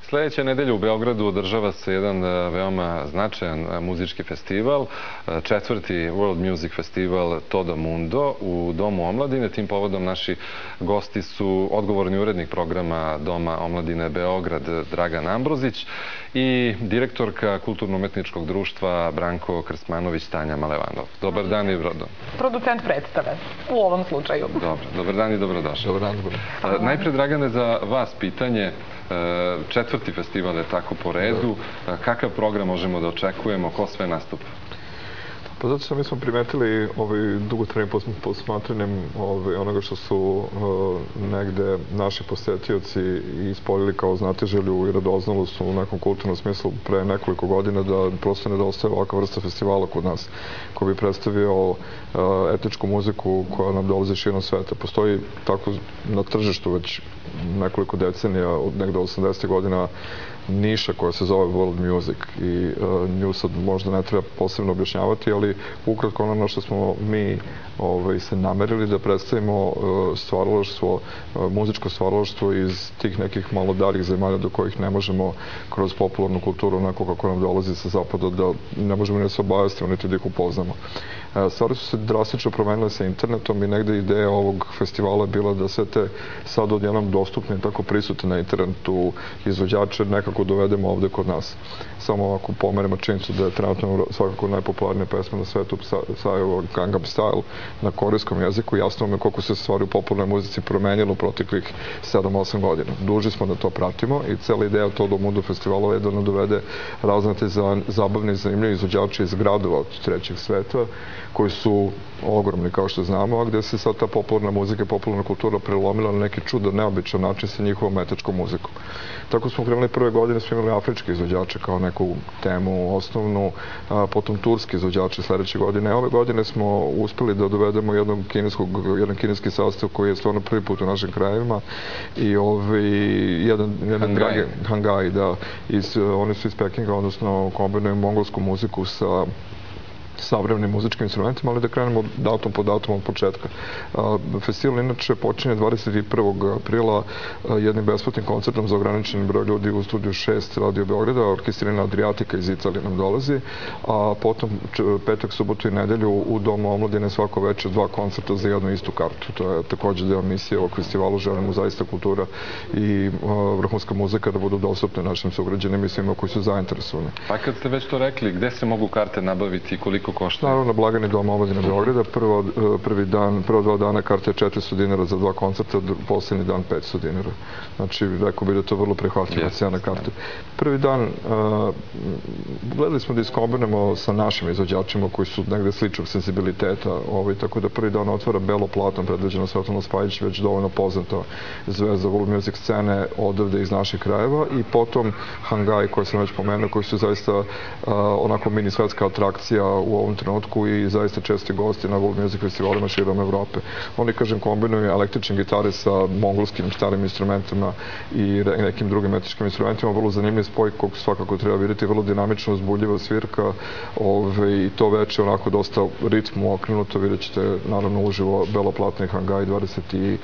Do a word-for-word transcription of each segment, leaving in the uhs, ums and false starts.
Sljedeće nedelje u Beogradu održava se jedan veoma značajan muzički festival, četvrti World Music Festival Todo Mundo u Domu omladine. Tim povodom naši gosti su odgovorni urednik programa Doma omladine Beograd Dragan Ambrozić i direktorka Kulturno-umetničkog društva Branko Krsmanović Tanja Malevanov. Dobar dan i dobro. Producent predstave u ovom slučaju. Dobro, dobar dan i dobrodošli. Dobar dan. Najpred, Dragane, za vas pitanje. Četvrti festival je tako po redu. Kakav program možemo da očekujemo? Ko sve nastupa? Pa zato što mi smo primetili dugotrajnim posmatranjem onoga što su negde naši posetioci ispoljili kao znatiželju i radoznalost u nekom kulturnom smislu pre nekoliko godina, da prosto nedostaje ovakva vrsta festivala kod nas koji bi predstavio etničku muziku koja nam dolazi širom sveta. Postoji tako na tržištu već nekoliko decenija, od negde osamdesetih godina, niša koja se zove World Music i nju sad možda ne treba posebno objašnjavati, ali ukratko ono na što smo mi se namerili da predstavimo stvaralaštvo, muzičko stvaralaštvo iz tih nekih malo darih zemalja do kojih ne možemo kroz popularnu kulturu onako kako nam dolazi sa zapada, da ne možemo ne se obavestimo niti da ih upoznamo. Stvari su se drastično promenile sa internetom i negde ideja ovog festivala je bila da sve te sad odjednom dostupne i tako prisutne na internetu izvođače nekako dovedemo ovde kod nas. Samo ako pomerimo činjenicu da je trenutno svakako najpopularnija pesma na svetu Gangnam Style na korejskom jeziku, jasno vam je koliko se stvari u popularnoj muzici promenilo proteklih sedam osam godina. Duži smo da to pratimo i cela ideja Todo Mundo festivala je da nam dovede razne te zabavne i zanimljive izvođače iz gradova od trećeg sveta, koji su ogromni, kao što znamo, a gde se sad ta popularna muzika i popularna kultura prelomila na neki čudan, neobičan način sa njihovom metačkom muzikom. Tako smo krenuli prve godine, smo imali afričke izvođače kao neku temu osnovnu, potom turski izvođače sledeće godine. Ove godine smo uspeli da dovedemo jednog kineskog, jedan kineski sastav koji je stvarno prvi put u našim krajevima i jedan dragi Hangai, da, oni su iz Pekinga, odnosno kombinuju mongolsku muziku sa savremenim muzičkim instrumentima, ali da krenemo datum po datum od početka. Festival inače počinje dvadeset prvog aprila jednim besplatnim koncertom za ograničeni broj ljudi u studiju šest Radio Beograda, orkestrina Adriatika iz Italije nam dolazi, a potom petak, subotu i nedelju u Domu omladine svako večer dva koncerta za jednu istu kartu. To je takođe deo misije ovog festivalu. Želimo zaista kultura i vrhunska muzika da budu dostupne našim sugrađanima i svima koji su zainteresovani. Pa kad ste već to rekli, gde se mogu karte nabaviti i koliko košta? Naravno, na blagajni Doma omladine Beograda. Prvi dan, prvo dva dana karta je četiristo dinara za dva koncerta, poslednji dan petsto dinara. Znači, rekao bih da je to vrlo prihvatljiva cena karte. Prvi dan gledali smo da iskombinamo sa našim izvođačima koji su negde sličnog senzibiliteta, tako da prvi dan otvara Belo Platon, predvođena Svetlana Spajić, već dovoljno poznata zvezda world music scene odavde iz naših krajeva, i potom Hangai, koje sam već pomenuo, koji su zaista onako mini svetska atrakcija u ovom trenutku i zaista česti gosti na world music festivalima širom Evrope. Oni, kažem, kombinuju električne gitare sa mongolskim starim instrumentima i nekim drugim etničkim instrumentima. Vrlo zanimljiv spoj kog svakako treba vidjeti, vrlo dinamično uzbudljiva svirka i to veče onako dosta ritmu okrenuto. Vidjet ćete naravno uživo Belo Platno i Hangai dvadeset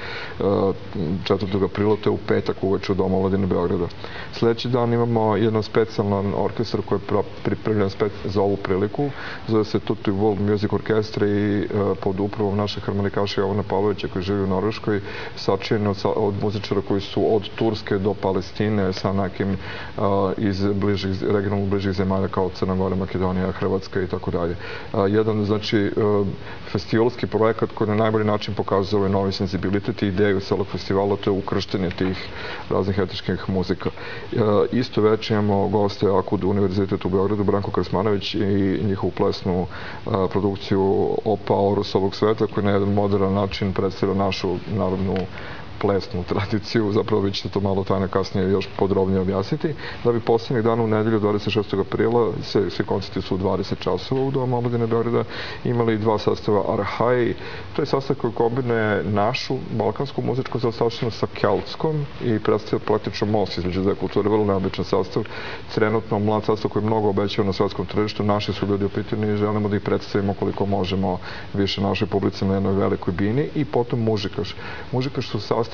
četvrtog aprila, to je u petak uveče u Domu omladine Beograda. Sledeći dan imamo jedan specijalan orkestar koji je pripremljen za ovu priliku. Zove se Tutti World Music Orkestra i pod upravom našeg harmonikaša Jovana Pavlovića koji živi u Norveškoj, sačinjen od muzičara koji su od Turske do Palestine sa nekim iz regionalno bližih zemalja kao Crna Gora, Makedonija, Hrvatska i tako dalje. Jedan, znači, festivalski projekat koji na najbolji način pokazuje ovaj novi senzibilitet i ideju celog festivala, to je ukrštenje tih raznih etničkih muzika. Isto već imamo goste Akud univerzitetu u Beogradu, Branko Krsmanović i njihovu plesnu produkciju Opa Orus ovog sveta, koji na jedan modern način predstavlja našu narodnu plesnu tradiciju. Zapravo vi ćete to malo Tanja kasnije još podrobnije objasniti. Da bi poslednjeg dana u nedelju dvadeset šestog aprila, svi koncerti su u dvadeset časova u Domu omladine Beograda, imali dva sastava Arhai. To je sastav koji kombinuje našu balkansku muzičku zaostavštinu sa keltskom i predstavlja praktično most između dve kulture. Vrlo neobičan sastav. Trenutno mlad sastav koji mnogo obećava na svetskom tržištu. Naši su ljudi upitani i želimo da ih predstavimo koliko možemo više našoj publici na jednoj velikoj bini. I potom Mužikaš. Mužikaš su sastav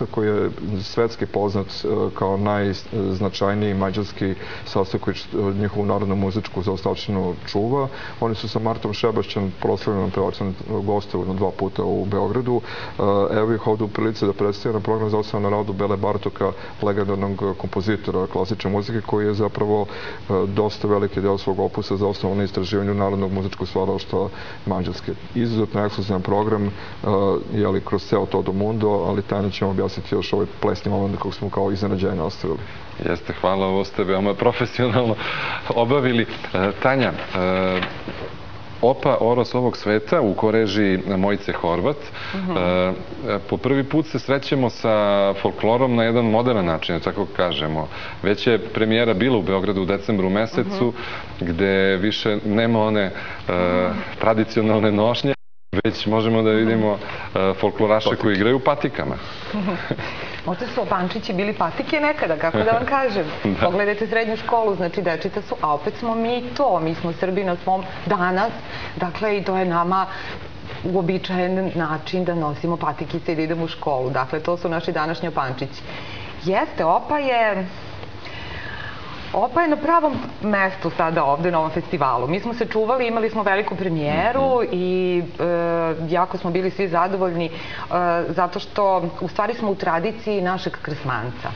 sastav koji je svetski poznat kao najznačajniji mađarski sastav koji njihovu narodnu muzičku zaostavštinu čuva. Oni su sa Martom Šebašćem, proslavljenom pevačem, gostovali dva puta u Beogradu. Evo ih ovdje u prilici da predstavljaju na program zasnovan na radu Bele Bartoka, legendarnog kompozitora klasične muzike, koji je zapravo dosta veliki deo svog opusa zasnovan na istraživanju narodnog muzičkog stvaralaštva Mađarske. Izuzetno ekskluzivan program, jeli, kroz ceo to do mundo, ali Tanja će vam objasniti još ovaj plesni moment kog smo kao iznenađenje ostavili. Jeste, hvala, ovo ste veoma profesionalno obavili. Tanja, Opa Oros ovog sveta u korežiji Mojice Horvat. Po prvi put se srećemo sa folklorom na jedan modern način, tako kažemo. Već je premijera bila u Beogradu u decembru mesecu, gde više nema one tradicionalne nošnje, već možemo da vidimo folkloraše koji igraju u patikama. Možda su opančići bili patike nekada, kako da vam kažem. Pogledajte srednju školu, znači dečica su, a opet smo mi to, mi smo Srbi na svom danas, dakle i to je nama uobičajen način da nosimo patikice i da idemo u školu. Dakle, to su naši današnji opančići. Jeste, Opa je... Opa je na pravom mestu sada ovde na ovom festivalu. Mi smo se čuvali, imali smo veliku premijeru i jako smo bili svi zadovoljni zato što u stvari smo u tradiciji našeg Krsmanca.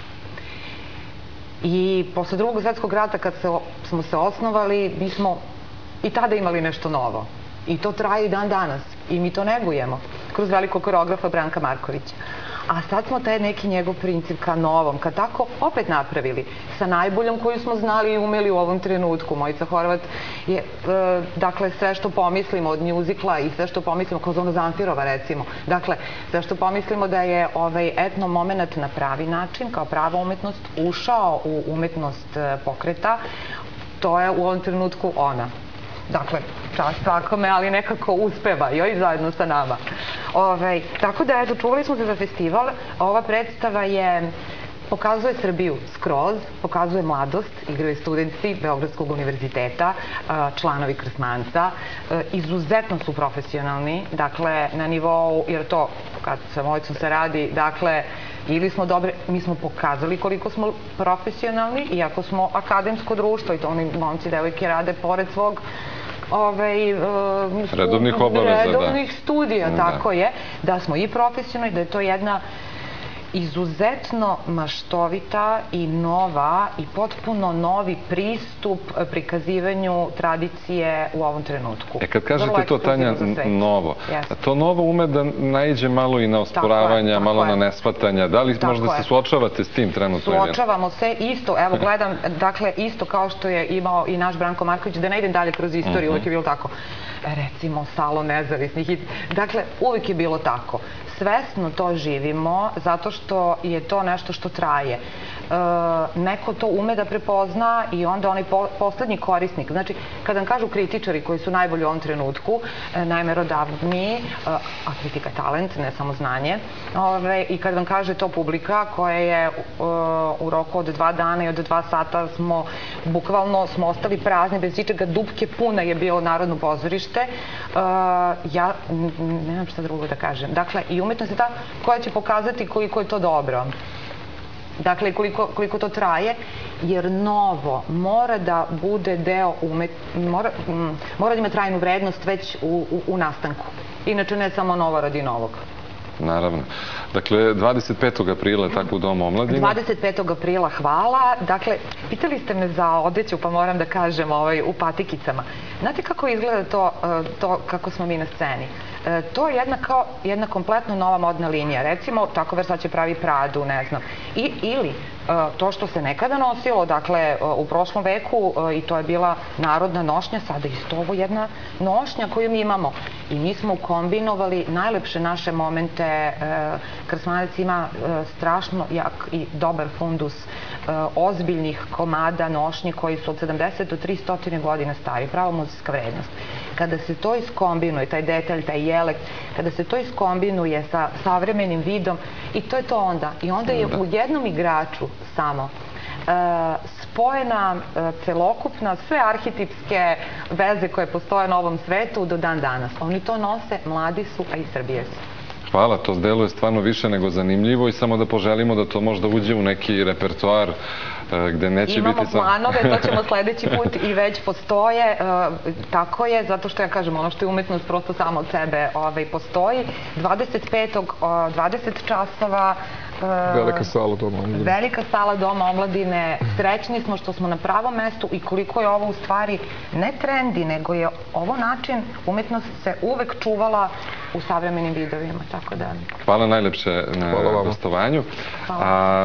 I posle drugog svetskog rata kad smo se osnovali, mi smo i tada imali nešto novo. I to traje i dan danas. I mi to negujemo kroz velikog koreografa Branka Markovića. A sad smo taj neki njegov princip ka novom, ka tako opet napravili, sa najboljom koju smo znali i umeli u ovom trenutku. Mojica Horvat je, dakle, sve što pomislimo od mjuzikla i sve što pomislimo, kao Zono Zamfirova recimo, dakle, sve što pomislimo da je ovaj etno moment na pravi način, kao prava umetnost, ušao u umetnost pokreta, to je u ovom trenutku ona. Dakle, čast svakome, ali nekako uspeva joj zajedno sa nama. Tako da, eto, čuvali smo se za festival. Ova predstava je, pokazuje Srbiju skroz, pokazuje mladost, igraju studenti Beogradskog univerziteta, članovi Krsmanca. Izuzetno su profesionalni, dakle, na nivou, jer to, kad sa Mojicom se radi, dakle, ili smo dobre, mi smo pokazali koliko smo profesionalni, iako smo akademsko društvo i to oni momci, devojke rade pored svog redovnih obaveza, redovnih studija, tako je, da smo i profesionalni, da je to jedna izuzetno maštovita i nova i potpuno novi pristup prikazivanju tradicije u ovom trenutku. E kad kažete to, Tanja, novo, to novo ume da naiđe malo i na osporavanja, malo na neshvatanja. Da li možda se suočavate s tim trenutno? Suočavamo se isto, evo gledam, dakle isto kao što je imao i naš Branko Marković, da ne idem dalje kroz istoriju, uvijek je bilo tako. Recimo, Salon nezavisnih. Dakle, uvijek je bilo tako. Svesno to živimo zato što je to nešto što traje. Neko to ume da prepozna i onda onaj poslednji korisnik. Znači, kada nam kažu kritičari koji su najbolji u ovom trenutku, najmerodavniji, a kritika je talent, ne samo znanje, i kada vam kaže to publika koja je u roku od dva dana i od dva sata smo, bukvalno smo ostali prazni, bez ičega, dupke puna je bilo Narodno pozorište, ja nemam šta drugo da kažem. Dakle, i umetnost je ta koja će pokazati koliko je to dobro. Dakle, koliko to traje, jer novo mora da bude deo umetnosti, mora da ima trajnu vrednost već u nastanku. Inače, ne samo novo radi novog. Naravno. Dakle, dvadeset petog aprila, tako u Domu omladine. dvadeset petog aprila, hvala. Dakle, pitali ste me za odeću, pa moram da kažem u patikicama. Znate kako izgleda to kako smo mi na sceni? To je jedna kompletno nova modna linija. Recimo, tako Versace pravi Pradu, ne znam. Ili to što se nekada nosilo, dakle, u prošlom veku, i to je bila narodna nošnja, sada isto ovo jedna nošnja koju mi imamo. I mi smo kombinovali najlepše naše momente. Krsmanac ima strašno jak i dobar fundus ozbiljnih komada nošnje koji su od sedamdeset do tristo godina stari, pravo muzejska vrednost. Kada se to iskombinuje, taj detalj, taj jelek, kada se to iskombinuje sa savremenim vidom, i to je to onda. I onda je u jednom igraču samo spojena celokupna, sve arhetipske veze koje postoje na ovom svetu do dan danas. Oni to nose, mladi su, a i Srbije su. Hvala, to deluje stvarno više nego zanimljivo i samo da poželimo da to možda uđe u neki repertoar gde neće biti... Imamo planove, to ćemo sledeći put i već postoje. Tako je, zato što ja kažem, ono što je umetnost prosto samo od sebe postoji. dvadeset petog dvadeset časova. Velika sala Doma omladine. Velika sala Doma omladine. Srećni smo što smo na pravom mestu i koliko je ovo u stvari ne trendi, nego je ovo način, umetnost se uvek čuvala u savremenim vidovima. Hvala najlepše na gostovanju.